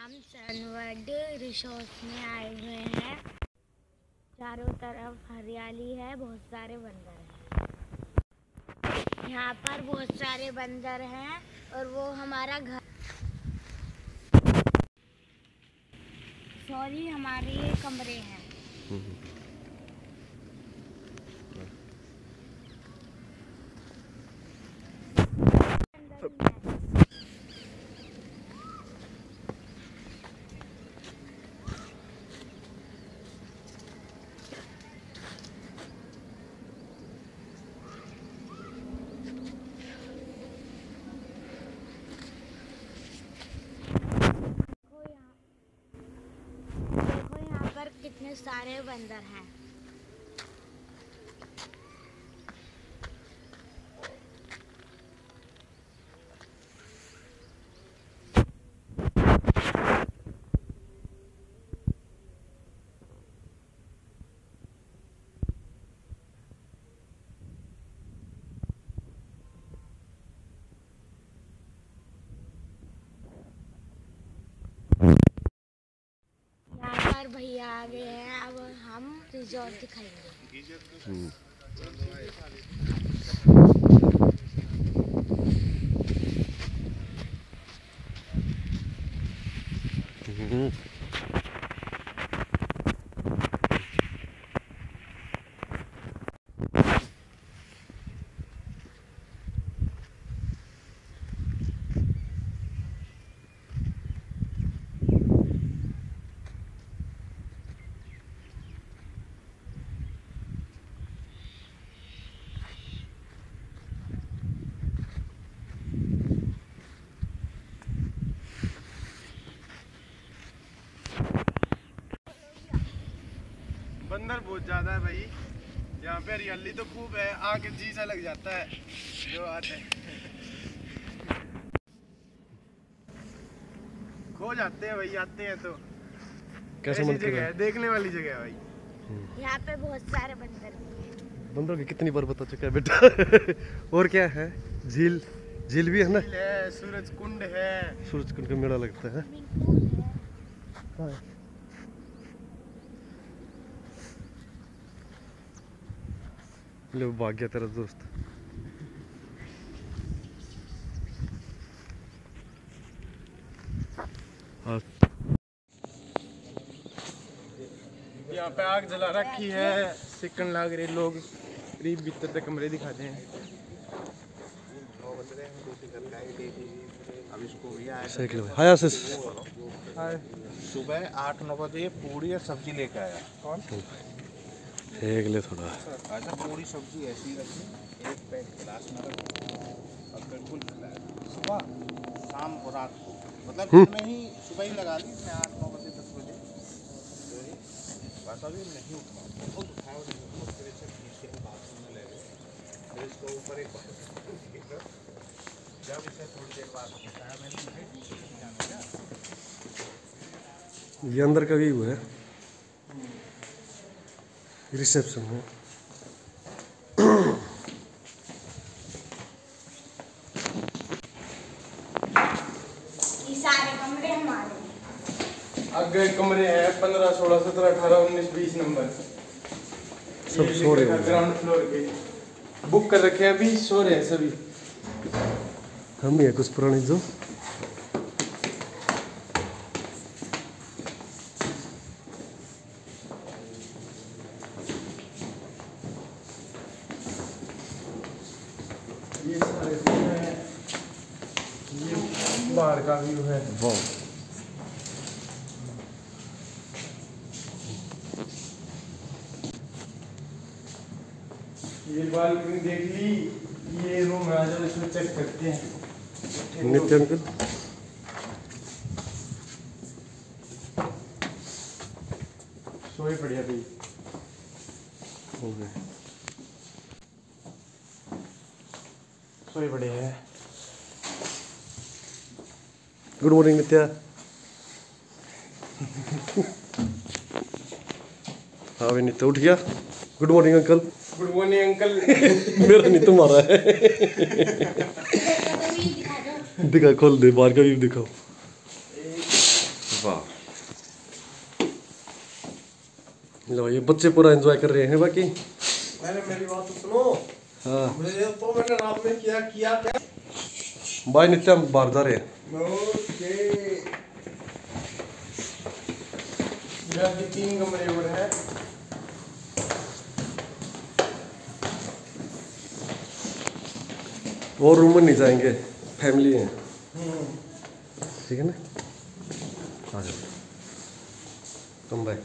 हम sunward resort में आए हुए हैं। चारों तरफ हरियाली है, बहुत सारे बंदर हैं। यहाँ पर बहुत सारे बंदर हैं और वो हमारा घर, सॉरी हमारे ये कमरे हैं। देखो यहाँ पर कितने सारे बंदर हैं। भैया आ गए हैं, अब हम रिजॉर्ट दिखाएंगे। बंदर बहुत ज्यादा है भाई, यहाँ पे हरियाली तो खूब है, आके जी सा लग जाता है जो आते हैं। खो जाते हैं भाई, आते हैं तो कैसी जगह है, देखने वाली जगह है भाई। यहाँ पे बहुत सारे बंदर भी हैं। बंदरों की कितनी बार बता चुका है बेटा। और क्या है, झील झील भी है ना, सूरज कुंड है, सूरज कुंड का मेला लगता है। हाँ। ले भाग गया तेरा दोस्त। हाँ। यहाँ पे आग जला रखी है, सिकन लाग रहे लोग, करीब भीतर तक कमरे दिखाते हैं। अब इसको भी हाय आशीष, सुबह 8-9 बजे पूरी और सब्जी लेके आया। कौन? देख ले थोड़ा। अच्छा, पूरी सब्जी ऐसी रखी, एक पैक गिलास में रखी और बिल्कुल खिलाया सुबह शाम को रात को, मतलब इसमें ही सुबह ही लगा दी मैं 8-9 बजे 10 बजे, बस अभी नहीं उठा, बहुत उठाया नहीं, फिर से पीछे बात सुनने लगे, फिर इसको ऊपर एक जब इसे थोड़ी देर बाद उठाया मैंने, ये अंदर का व्यू है रिसेप्शन में। ये सारे कमरे हमारे, आगे कमरे हैं 15, 16, 17, 18, 19, 20 नंबर, सब सो रहे हैं। ग्राउंड फ्लोर के बुक कर रखे हैं, अभी सो रहे हैं सभी। हम भी है कुछ पुरानी जो ये सारे व्यू हैं, ये बाहर का व्यू है। वाह, ये बालकनी देख ली, ये रूम है, आज इसमें चेक करते हैं। नित्य अंकल सोए बढ़िया भाई हो गए। सोए बढ़िया है। Good morning Nitya. हाँ भाई नित्या उठ गया। Good morning uncle. Good morning uncle. मेरा नहीं तुम्हारा है। दिखा, खोल दे, बाहर का व्यू दिखाओ। वाह, लो ये बच्चे पूरा एंजॉय कर रहे हैं। बाकी मैंने मेरी बात तो सुनो। हाँ मैंने रात में किया क्या भाई नित्य हम बाहर जा रहे हैं। मेरा 3 कमरे और है। और रूम में नहीं जाएंगे, फैमिली है, ठीक है ना। आ जाओ तुम भाई।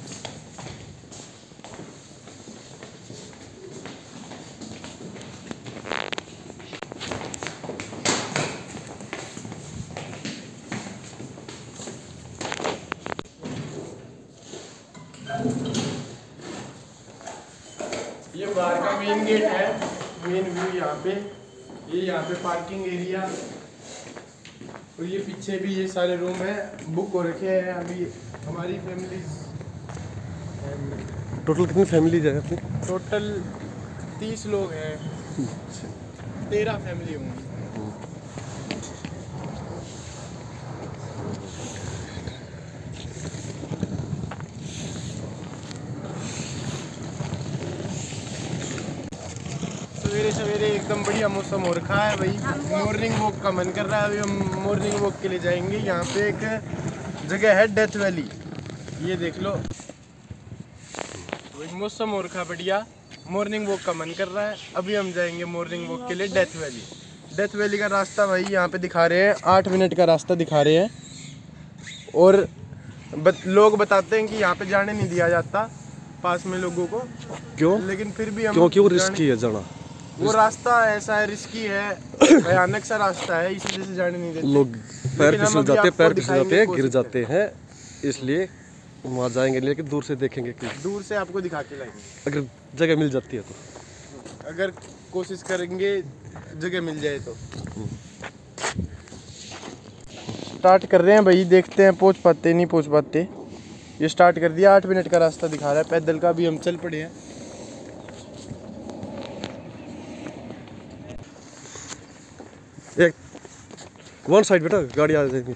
ये बाहर का मेन गेट है, मेन व्यू यहाँ पे। ये यहाँ पे पार्किंग एरिया, और ये पीछे भी ये सारे रूम हैं, बुक हो रखे हैं अभी हमारी फैमिली। टोटल कितनी फैमिली है अपनी? टोटल 30 लोग हैं, 13 फैमिली होंगी। सवेरे सवेरे एकदम बढ़िया मौसम हो रखा है भाई। मॉर्निंग वॉक का मन कर रहा है। अभी हम मॉर्निंग वॉक के लिए जाएंगे। यहाँ पे एक जगह है डेथ वैली, ये देख लो। वही मौसम हो रखा है बढ़िया, मॉर्निंग वॉक का मन कर रहा है। अभी हम जाएंगे मॉर्निंग वॉक के लिए डेथ वैली। डेथ वैली का रास्ता भाई यहाँ पे दिखा रहे हैं, 8 मिनट का रास्ता दिखा रहे हैं। और लोग बताते हैं कि यहाँ पे जाने नहीं दिया जाता पास में लोगों को। क्यों? लेकिन फिर भी हम क्योंकि वो रिस्की है जाना। वो रास्ता ऐसा है, रिस्की है, भयानक सा रास्ता है, इसी वजह से जाने नहीं देते। लोग पैर लेकिन हम फिसल अभी जाते हैं, आपको पैर फिसल जाते हैं, दिखाएंगे गिर जाते हैं, इसलिए वहाँ जाएंगे। लेकिन दूर से देखेंगे कि दूर से आपको दिखा के लाएंगे, अगर जगह मिल जाती है तो। अगर कोशिश करेंगे जगह मिल जाए तो। स्टार्ट कर रहे हैं भाई, देखते हैं पहुंच पाते नहीं पहुंच पाते। ये स्टार्ट कर दिया, 8 मिनट का रास्ता दिखा रहा है पैदल का। भी हम चल पड़े हैं। एक वन साइड बेटा, गाड़ी आ जाएगी।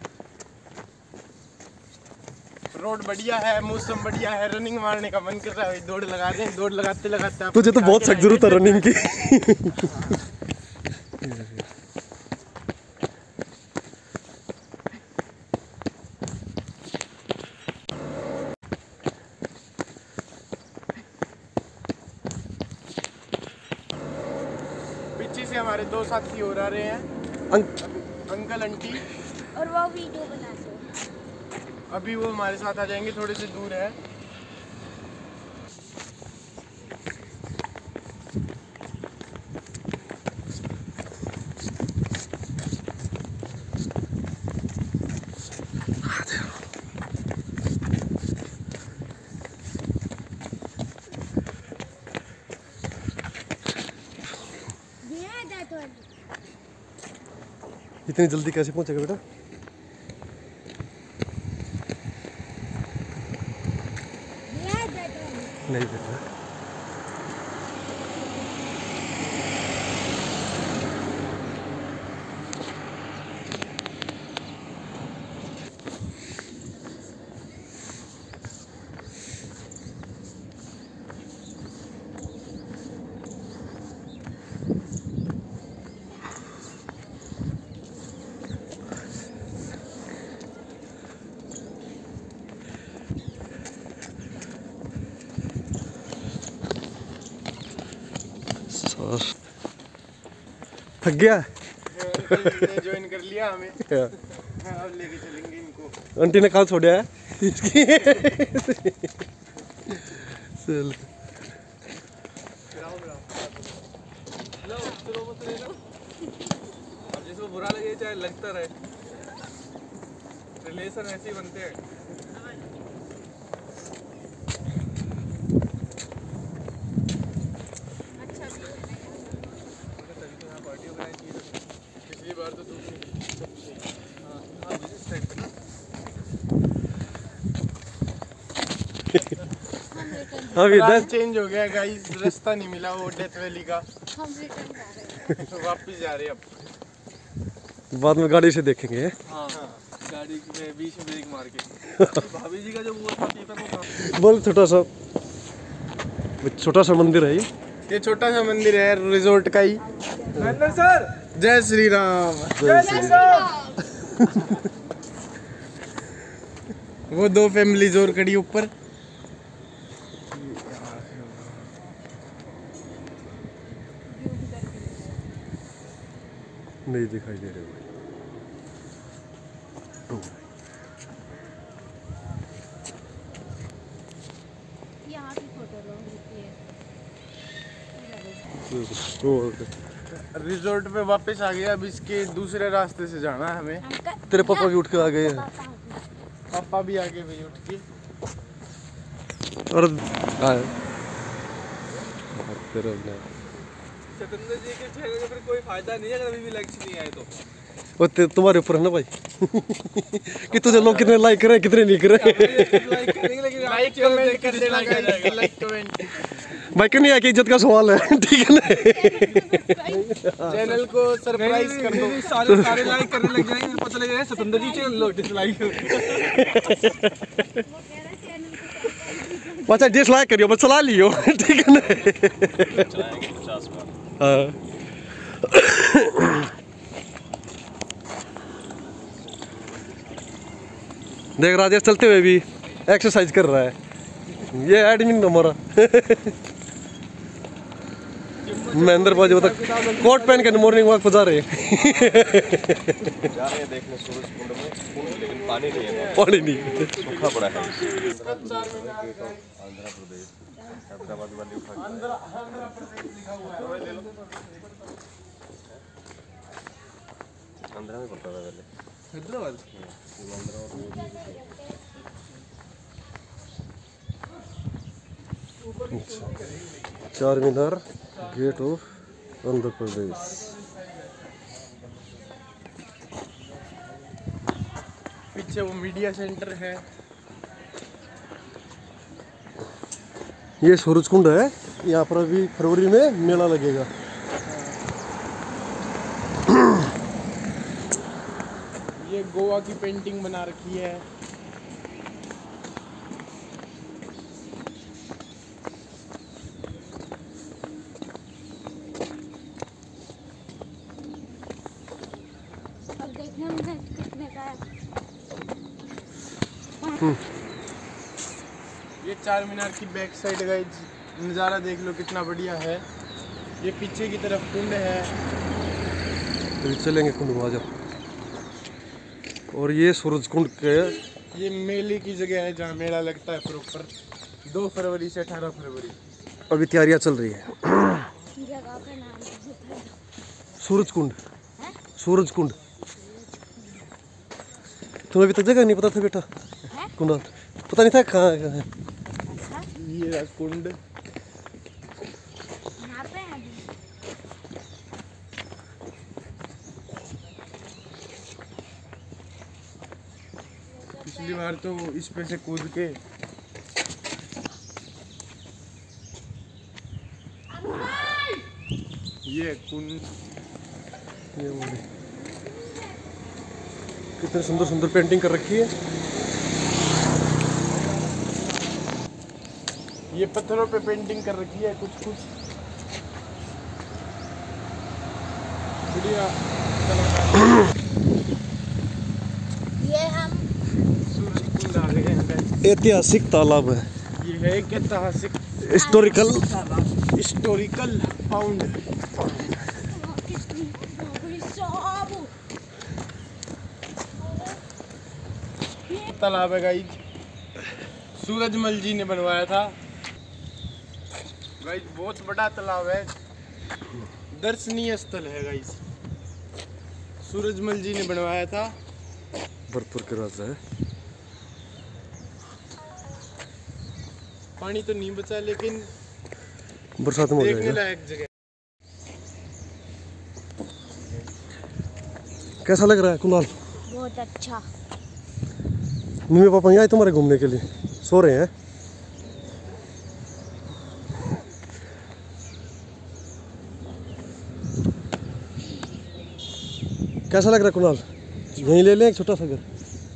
रोड बढ़िया है, मौसम बढ़िया है, रनिंग मारने का मन कर रहा है। दौड़ लगा रहे हैं, दौड़ लगाते लगाते तुझे तो बहुत सख्त जरूरत है रनिंग की। पीछे से हमारे 2 साथी और आ रहे हैं, अंकल आंटी, और वो वीडियो बनाते हैं। अभी वो हमारे साथ आ जाएंगे, थोड़े से दूर है। इतनी जल्दी कैसे पहुंचेगा बेटा? नहीं बेटा, थक गया। ज्वाइन कर लिया हमें, अब लेके चलेंगे इनको। आंटी ने कहाँ छोड़ा है इसकी? चल अब जिसको बुरा लगे चाहे लगता रहे, रिलेशन ऐसे ही बनते हैं। पिछली बार तो अभी इधर चेंज हो गया गाइस, रास्ता नहीं मिला वो डेथ वैली का। हम रिटर्न जा रहे हैं। तो वापस जा रहे हैं अब। बाद में गाड़ी से देखेंगे। हाँ गाड़ी में बीच में ब्रेक मार के। भाभी जी का जो वो था पेपर वो कहाँ? बोल छोटा सा मंदिर है ये छोटा सा मंदिर है रिजोर्ट का ही। सर जय श्री राम। वो दो फैमिलीज और खड़ी ऊपर। नहीं दिखाई दे रहे भाई। यहाँ की फोटो लो रिजोर्ट पे वापस आ गया। अब इसके दूसरे रास्ते से जाना है हमें। तेरे पापा भी उठ के आ गए हैं। पापा भी आगे भाई उठ के। और सतेंद्र जी के चेहरे का फिर कोई फायदा नहीं है अगर अभी भी लाइक्स नहीं आए तो। वो तुम्हारे ऊपर है ना भाई कि तुझे लोग कितने लाइक करे कितने नहीं करे। लाइक करेंगे लेकिन लाइक कमेंट कर देना गाइस। लाइक कमेंट भाई क्यों नहीं आके इज्जत का सवाल है। ठीक है ना। चैनल को सरप्राइज कर दो। सारे लाइक करने लग जाएंगे पता लगेगा सतेंद्र जी चैनल लो डिसलाइक। अच्छा डिसलाइक करियो बस चला लियो। ठीक है ना। हाँ। देख राजेश चलते हुए भी एक्सरसाइज कर रहा है। ये एडमिन हमारा महेंद्र बाजी बता कोट पहन के मॉर्निंग वॉक पर जा रहे हैं। देखने सूरज कुंड में लेकिन पानी नहीं है। पानी नहीं सूखा पड़ा है। आंध्र प्रदेश हैदराबाद वाली उठा आंध्र में पड़ता था पहले। Hyderabad Char Minar gate of Andhra Pradesh. पीछे वो मीडिया सेंटर है। ये सूरज कुंड है। यहाँ पर अभी फरवरी में मेला लगेगा। ये गोवा की पेंटिंग बना रखी है। और देखने में कितने का है। ये चार मीनार की बैक साइड गाइस नज़ारा देख लो कितना बढ़िया है। ये पीछे की तरफ कुंड है। तो चलेंगे कुंड में आ जाओ। और ये सूरज कुंड के ये मेले की जगह है जहाँ मेला लगता है प्रॉपर 2 फरवरी से 18 फरवरी। अभी तैयारियां चल रही है। जगह का नाम है सूरज कुंड। सूरज कुंड तुम्हें अभी तक जगह नहीं पता था बेटा? कुंड पता नहीं था कहाँ है। ये रहा कुंड। यहाँ पे है अभी। पिछली बार तो इस पे से कूद के ये कुंड। ये वो भी। कितने सुंदर सुंदर पेंटिंग कर रखी है। ये पत्थरों पे पेंटिंग कर रखी है कुछ कुछ बढ़िया। ये हम सूरज कुंड आ गए हैं गाइस। ऐतिहासिक तालाब है। ये है एक ऐतिहासिक हिस्टोरिकल फाउंड। तालाब है गाइस। सूरजमल जी ने बनवाया था गाइस। बहुत बड़ा तालाब है। दर्शनीय स्थल है गाइस। सूरजमल जी ने बनवाया था। भरतपुर के राजा है। पानी तो नहीं बचा लेकिन बरसात में हो देखने जाएगा। लायक जगह। कैसा लग रहा है कुणाल? बहुत अच्छा। मम्मी पापा यहाँ आए तुम्हारे घूमने के लिए? सो रहे हैं? कैसा लग रहा है कुणाल? यहीं ले लें एक छोटा सा घर?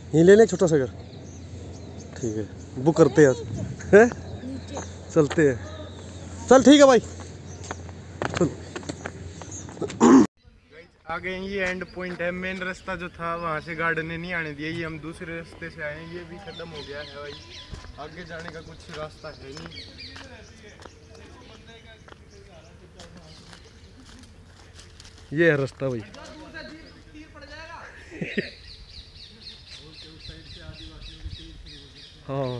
यहीं ले लें छोटा सा घर, ठीक है बुक करते हैं आज, हैं चलते हैं, चल ठीक है भाई चल। आगे ये एंड पॉइंट है, मेन रास्ता जो था वहाँ से गार्डन ने नहीं आने दिया, ये हम दूसरे रास्ते से आए हैं, ये भी खत्म हो गया है भाई, आगे जाने का कुछ रास्ता है नहीं। ये है रास्ता भाई। हाँ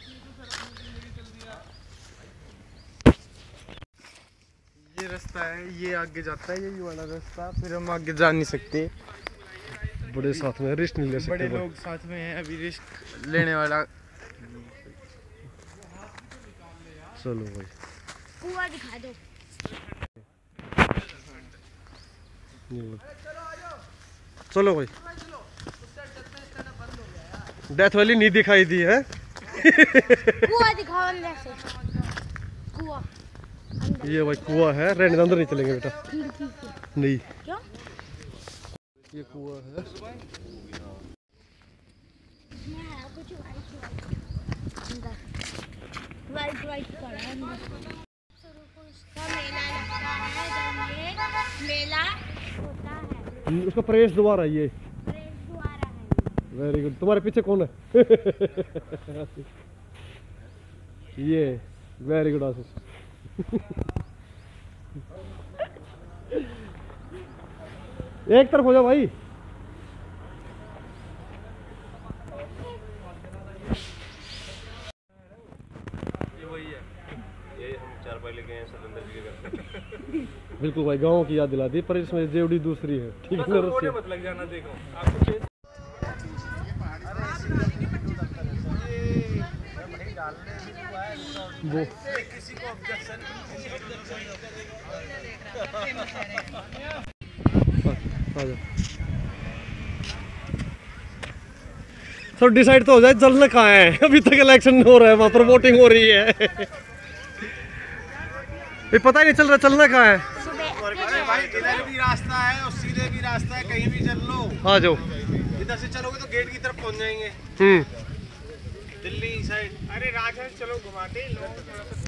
ये रास्ता है, ये आगे जाता है, यही वाला रास्ता, फिर हम आगे जा नहीं सकते, बड़े साथ में रिस्क नहीं ले सकते, बड़े लोग साथ में हैं, अभी रिस्क लेने वाला। चलो भाई कुआं दिखा दो। चलो भाई, डेथ वैली नहीं दिखाई दी है। कुआं दिखाओ अंदर से, कुआं ये भाई कुआं है, रहने दो, अंदर नहीं चलेंगे बेटा, खिड़की से। नहीं क्यों? ये कुआं है। इसमें है कुछ वाइट अंदर, वाइट पड़ा है अंदर। उसका मेला लगता है, जब ये मेला होता है, उसका प्रवेश द्वार है ये। प्रवेश द्वार है। Very good. तुम्हारे पीछे कौन है? ये वेरी गुड आशीष। एक तरफ हो जाओ भाई। बिल्कुल भाई, गाँव की याद दिला दी, पर इसमें जेवड़ी दूसरी है, ठीक है ना? मत लग जाना, देखो आपको वो किसी को ऑब्जेक्शन सर डिसाइड तो हो जाए चलना कहाँ है। अभी तक इलेक्शन हो रहा है, वहाँ पर वोटिंग हो रही है। ये पता ही नहीं चल रहा चलना कहाँ है। भाई इधर भी रास्ता है और सीधे भी रास्ता है, कहीं भी चल लो। आ जाओ, इधर से चलोगे तो गेट की तरफ पहुंच जाएंगे, दिल्ली साइड। अरे राजहंस चलो घुमाते हैं लोगों को थोड़ा सा।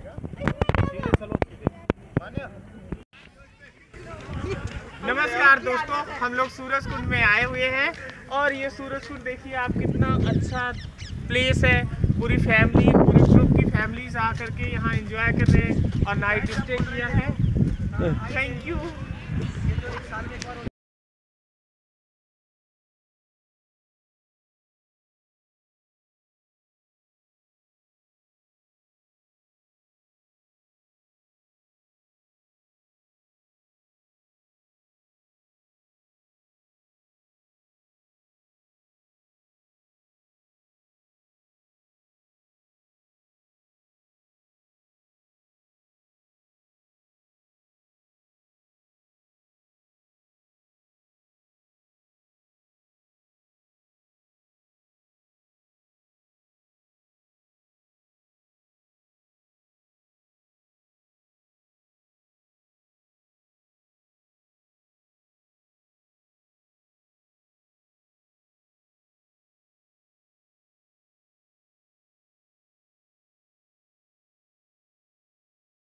नमस्कार दोस्तों, हम लोग सूरज कुंड में आए हुए हैं और ये सूरज कुंड देखिए आप, कितना अच्छा प्लेस है। पूरी फैमिली, पूरे ग्रुप की फैमिलीज आकर के यहाँ एंजॉय कर रहे हैं और नाइट स्टे किया है। Thank you.